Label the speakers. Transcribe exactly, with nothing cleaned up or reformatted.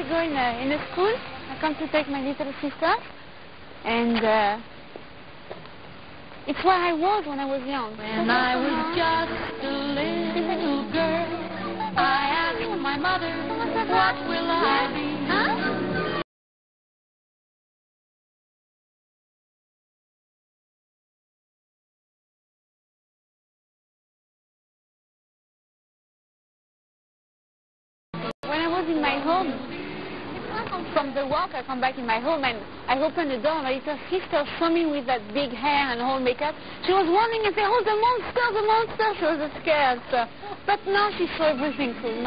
Speaker 1: go in a, in a school. I come to take my little sister, and uh, it's where I was when I was young.
Speaker 2: When I was just a little girl, I asked my mother, what will I be?
Speaker 1: Huh? When I was in my home, from the walk, I come back in my home and I open the door. My little sister saw me with that big hair and whole makeup. She was running and saying, "Oh, the monster, the monster!" She was scared. So. But now she saw everything. So